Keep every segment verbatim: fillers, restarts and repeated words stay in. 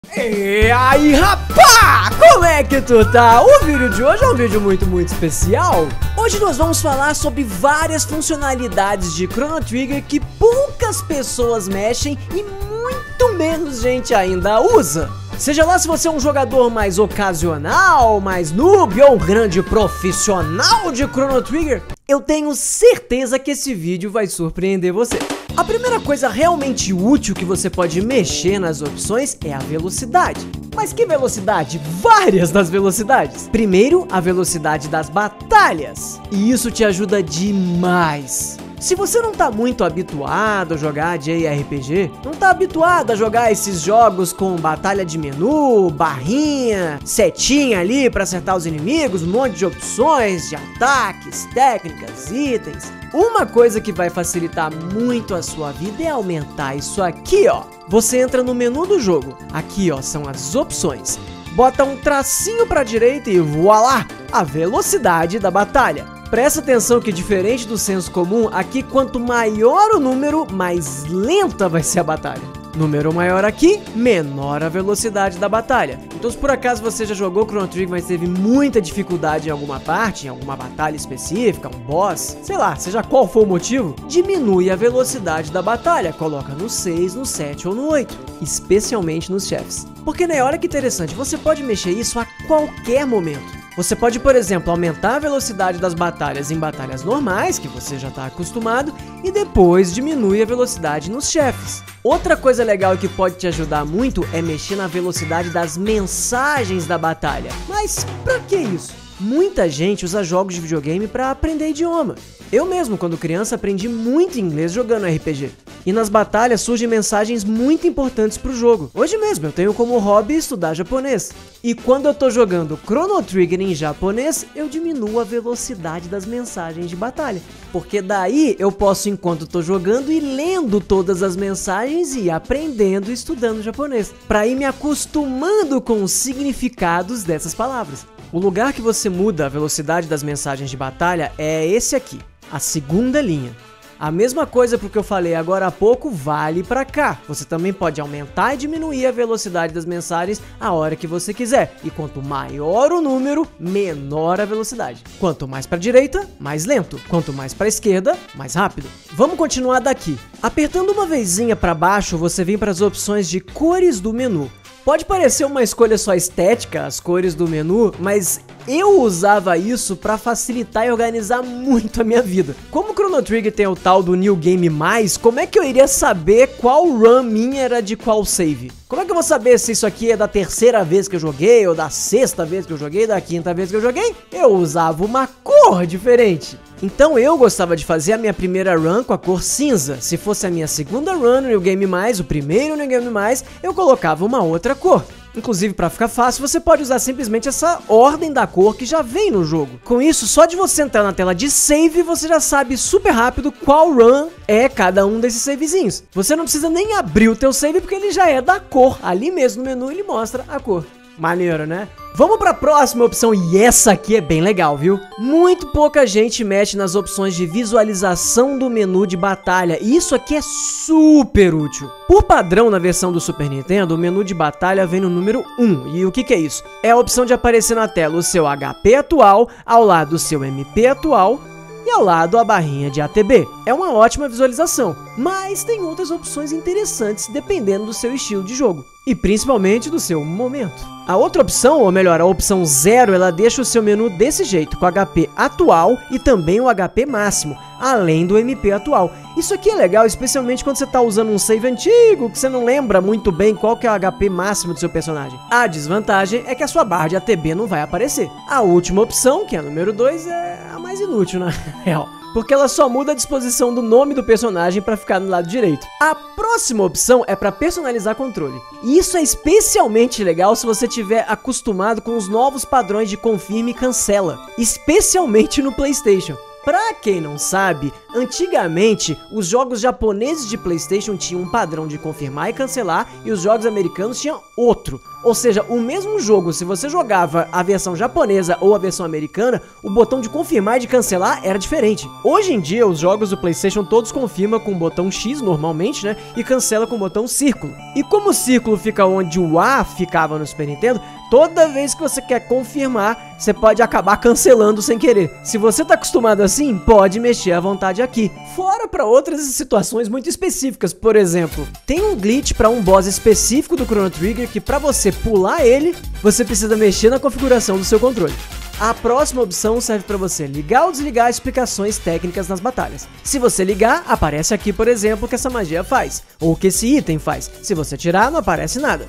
E aí, rapá, como é que tu tá? O vídeo de hoje é um vídeo muito, muito especial. Hoje nós vamos falar sobre várias funcionalidades de Chrono Trigger que poucas pessoas mexem e muito menos gente ainda usa. Seja lá se você é um jogador mais ocasional, mais noob ou um grande profissional de Chrono Trigger, eu tenho certeza que esse vídeo vai surpreender você. A primeira coisa realmente útil que você pode mexer nas opções é a velocidade. Mas que velocidade? Várias das velocidades. Primeiro, a velocidade das batalhas. E isso te ajuda demais. Se você não tá muito habituado a jogar J R P G, não tá habituado a jogar esses jogos com batalha de menu, barrinha, setinha ali pra acertar os inimigos, um monte de opções de ataques, técnicas, itens, uma coisa que vai facilitar muito a sua vida é aumentar isso aqui, ó. Você entra no menu do jogo, aqui ó, são as opções, bota um tracinho pra direita e voilá, a velocidade da batalha. Presta atenção que, diferente do senso comum, aqui quanto maior o número, mais lenta vai ser a batalha. Número maior aqui, menor a velocidade da batalha. Então, se por acaso você já jogou Chrono Trigger, mas teve muita dificuldade em alguma parte, em alguma batalha específica, um boss, sei lá, seja qual for o motivo, diminui a velocidade da batalha, coloca no seis, no sete ou no oito, especialmente nos chefes. Porque, né, olha que interessante, você pode mexer isso a qualquer momento. Você pode, por exemplo, aumentar a velocidade das batalhas em batalhas normais, que você já está acostumado, e depois diminui a velocidade nos chefes. Outra coisa legal que pode te ajudar muito é mexer na velocidade das mensagens da batalha. Mas pra que isso? Muita gente usa jogos de videogame para aprender idioma. Eu mesmo, quando criança, aprendi muito inglês jogando R P G. E nas batalhas surgem mensagens muito importantes pro jogo. Hoje mesmo eu tenho como hobby estudar japonês. E quando eu tô jogando Chrono Trigger em japonês, eu diminuo a velocidade das mensagens de batalha. Porque daí eu posso, enquanto tô jogando, ir lendo todas as mensagens e aprendendo e estudando japonês. Pra ir me acostumando com os significados dessas palavras. O lugar que você muda a velocidade das mensagens de batalha é esse aqui, a segunda linha. A mesma coisa pro que eu falei agora há pouco vale pra cá. Você também pode aumentar e diminuir a velocidade das mensagens a hora que você quiser. E quanto maior o número, menor a velocidade. Quanto mais pra direita, mais lento. Quanto mais pra esquerda, mais rápido. Vamos continuar daqui. Apertando uma vezinha pra baixo, você vem para as opções de cores do menu. Pode parecer uma escolha só estética, as cores do menu, mas eu usava isso para facilitar e organizar muito a minha vida. Como o Chrono Trigger tem o tal do New Game Mais, como é que eu iria saber qual run minha era de qual save? Como é que eu vou saber se isso aqui é da terceira vez que eu joguei, ou da sexta vez que eu joguei, da quinta vez que eu joguei? Eu usava uma cor diferente. Então eu gostava de fazer a minha primeira run com a cor cinza. Se fosse a minha segunda run no New Game Mais, o primeiro New Game Mais, eu colocava uma outra cor. Inclusive, para ficar fácil, você pode usar simplesmente essa ordem da cor que já vem no jogo. Com isso, só de você entrar na tela de save, você já sabe super rápido qual run é cada um desses savezinhos. Você não precisa nem abrir o teu save, porque ele já é da cor. Ali mesmo no menu ele mostra a cor. Maneiro, né? Vamos para a próxima opção, e essa aqui é bem legal, viu? Muito pouca gente mexe nas opções de visualização do menu de batalha, e isso aqui é super útil. Por padrão, na versão do Super Nintendo, o menu de batalha vem no número um, e o que que é isso? É a opção de aparecer na tela o seu H P atual, ao lado o seu M P atual, e ao lado a barrinha de A T B. É uma ótima visualização, mas tem outras opções interessantes dependendo do seu estilo de jogo, e principalmente do seu momento. A outra opção, ou melhor, a opção zero, ela deixa o seu menu desse jeito, com o H P atual e também o H P máximo, além do M P atual. Isso aqui é legal, especialmente quando você está usando um save antigo, que você não lembra muito bem qual que é o H P máximo do seu personagem. A desvantagem é que a sua barra de A T B não vai aparecer. A última opção, que é a número dois, é a mais inútil, na real, porque ela só muda a disposição do nome do personagem para ficar no lado direito. A próxima opção é para personalizar controle. E isso é especialmente legal se você estiver acostumado com os novos padrões de confirma e cancela, especialmente no PlayStation. Pra quem não sabe, antigamente os jogos japoneses de PlayStation tinham um padrão de confirmar e cancelar e os jogos americanos tinham outro. Ou seja, o mesmo jogo, se você jogava a versão japonesa ou a versão americana, o botão de confirmar e de cancelar era diferente. Hoje em dia, os jogos do PlayStation todos confirmam com o botão X normalmente, né? E cancela com o botão círculo. E como o círculo fica onde o A ficava no Super Nintendo, toda vez que você quer confirmar, você pode acabar cancelando sem querer. Se você tá acostumado assim, pode mexer à vontade aqui. Fora para outras situações muito específicas, por exemplo, tem um glitch para um boss específico do Chrono Trigger que para você pular ele, você precisa mexer na configuração do seu controle. A próxima opção serve para você ligar ou desligar explicações técnicas nas batalhas. Se você ligar, aparece aqui, por exemplo, o que essa magia faz, ou o que esse item faz. Se você tirar, não aparece nada.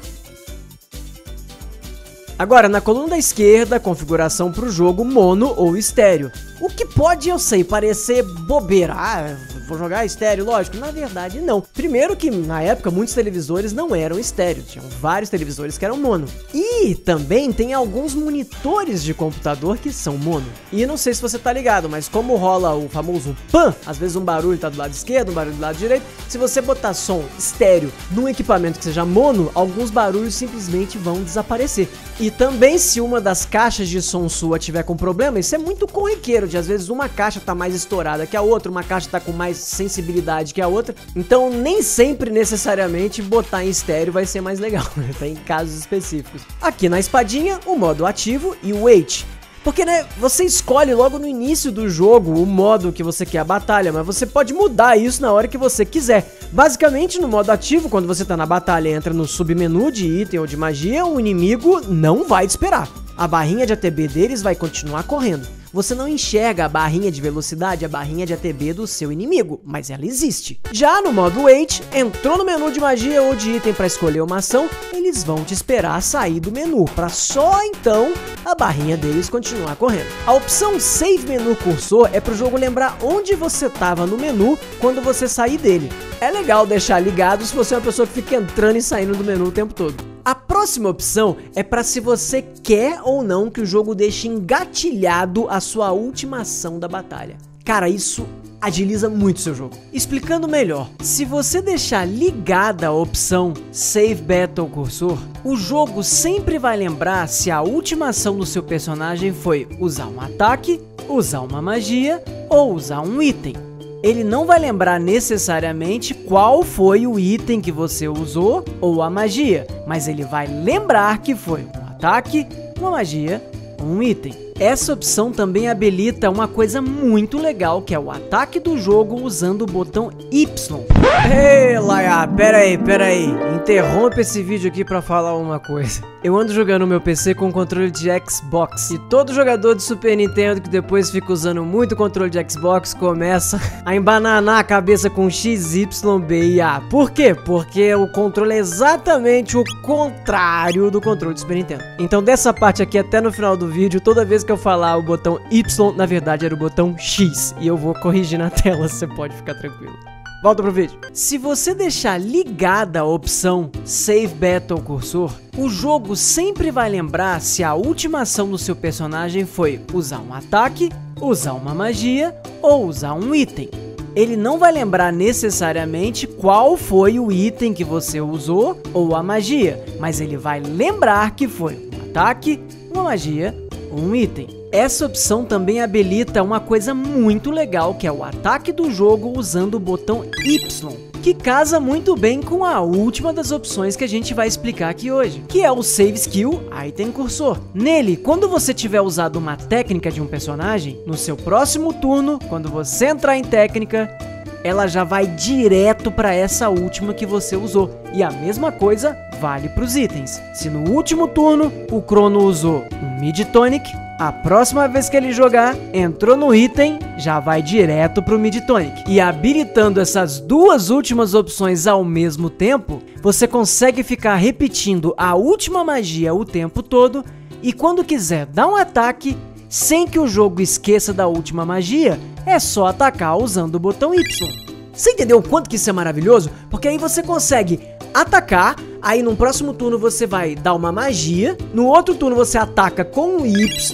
Agora, na coluna da esquerda, configuração para o jogo mono ou estéreo. O que pode, eu sei, parecer bobeira. Ah, vou jogar estéreo, lógico. Na verdade, não. Primeiro que, na época, muitos televisores não eram estéreo. Tinham vários televisores que eram mono. E também tem alguns monitores de computador que são mono. E não sei se você tá ligado, mas como rola o famoso pan, às vezes um barulho tá do lado esquerdo, um barulho do lado direito. Se você botar som estéreo num equipamento que seja mono, alguns barulhos simplesmente vão desaparecer. E também, se uma das caixas de som sua tiver com problema, isso é muito corriqueiro, de às vezes uma caixa tá mais estourada que a outra, uma caixa tá com mais sensibilidade que a outra, então nem sempre necessariamente botar em estéreo vai ser mais legal, tem casos específicos. Aqui na espadinha, o modo ativo e o wait. Porque, né, você escolhe logo no início do jogo o modo que você quer a batalha, mas você pode mudar isso na hora que você quiser. Basicamente, no modo ativo, quando você tá na batalha e entra no submenu de item ou de magia, o inimigo não vai te esperar. A barrinha de A T B deles vai continuar correndo. Você não enxerga a barrinha de velocidade, a barrinha de A T B do seu inimigo, mas ela existe. Já no modo Wait, entrou no menu de magia ou de item para escolher uma ação, eles vão te esperar sair do menu, para só então a barrinha deles continuar correndo. A opção Save Menu Cursor é para o jogo lembrar onde você estava no menu quando você sair dele. É legal deixar ligado se você é uma pessoa que fica entrando e saindo do menu o tempo todo. A próxima opção é para se você quer ou não que o jogo deixe engatilhado a sua última ação da batalha. Cara, isso agiliza muito o seu jogo. Explicando melhor, se você deixar ligada a opção Save Battle Cursor, o jogo sempre vai lembrar se a última ação do seu personagem foi usar um ataque, usar uma magia ou usar um item. Ele não vai lembrar necessariamente qual foi o item que você usou ou a magia, mas ele vai lembrar que foi um ataque, uma magia ou um item. Essa opção também habilita uma coisa muito legal, que é o ataque do jogo usando o botão Y. Ei, Laia, pera aí, pera aí. Interrompa esse vídeo aqui pra falar uma coisa. Eu ando jogando meu P C com controle de Xbox, e todo jogador de Super Nintendo que depois fica usando muito controle de Xbox começa a embananar a cabeça com X, Y, B e A. Por quê? Porque o controle é exatamente o contrário do controle de Super Nintendo. Então dessa parte aqui até no final do vídeo, toda vez que eu falar o botão Y, na verdade era o botão X, e eu vou corrigir na tela, você pode ficar tranquilo. Volta pro vídeo. Se você deixar ligada a opção Save Battle Cursor, o jogo sempre vai lembrar se a última ação do seu personagem foi usar um ataque, usar uma magia ou usar um item. Ele não vai lembrar necessariamente qual foi o item que você usou ou a magia, mas ele vai lembrar que foi um ataque, uma magia ou um item. Essa opção também habilita uma coisa muito legal, que é o ataque do jogo usando o botão Y, que casa muito bem com a última das opções que a gente vai explicar aqui hoje, que é o Save Skill Item Cursor. Nele, quando você tiver usado uma técnica de um personagem, no seu próximo turno, quando você entrar em técnica, ela já vai direto para essa última que você usou. E a mesma coisa vale para os itens. Se no último turno o Crono usou um Mid Tonic, a próxima vez que ele jogar, entrou no item, já vai direto pro Mid Tonic. E habilitando essas duas últimas opções ao mesmo tempo, você consegue ficar repetindo a última magia o tempo todo, e quando quiser dar um ataque, sem que o jogo esqueça da última magia, é só atacar usando o botão Y. Você entendeu o quanto que isso é maravilhoso? Porque aí você consegue atacar, aí no próximo turno você vai dar uma magia, no outro turno você ataca com o Y,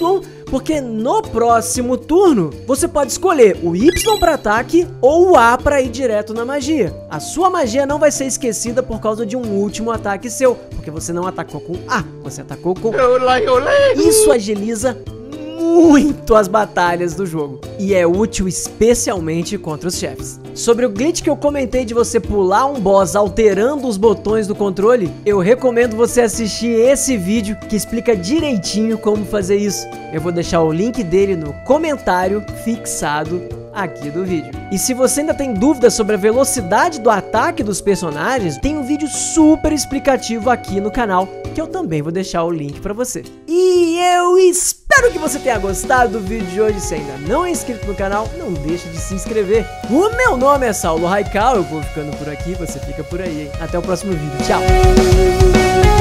porque no próximo turno você pode escolher o Y para ataque ou o A para ir direto na magia. A sua magia não vai ser esquecida por causa de um último ataque seu, porque você não atacou com A, você atacou com... Isso agiliza muito as batalhas do jogo e é útil especialmente contra os chefes. Sobre o glitch que eu comentei de você pular um boss alterando os botões do controle, eu recomendo você assistir esse vídeo que explica direitinho como fazer isso. Eu vou deixar o link dele no comentário fixado aqui do vídeo. E se você ainda tem dúvidas sobre a velocidade do ataque dos personagens, tem um vídeo super explicativo aqui no canal, que eu também vou deixar o link pra você. E eu espero que você tenha gostado do vídeo de hoje. Se ainda não é inscrito no canal, não deixe de se inscrever. O meu nome é Saulo Raikal, eu vou ficando por aqui, você fica por aí, hein? Até o próximo vídeo, tchau!